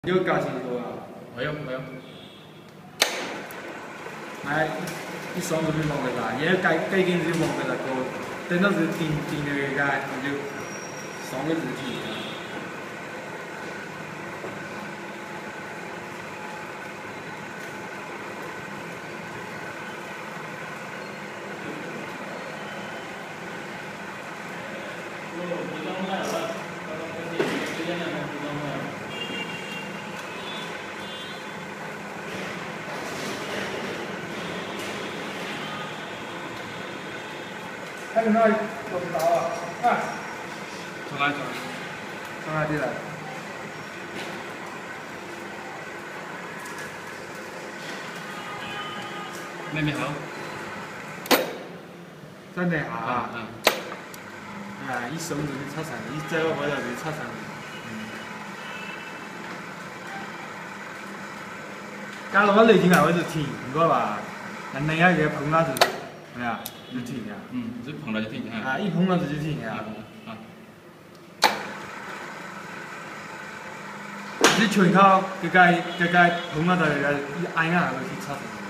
有加钱多啊？ 没有没有， 哎，一双就没忘个啦，也改紧就忘个啦，等到是定那个个，就双个日期。还有那做不到啊！啊， 从哪里？ 从哪里来？ 妹妹好。 真的啊啊！ 啊。 啊，一双就去插上，一走我就去插上。假如我内天啊，我就停，如果话，人哋一嘢碰到就，係啊，就停啊。 就碰到就停啊。 啊，一碰到就停啊。你全靠个碰到就一按下就去插上。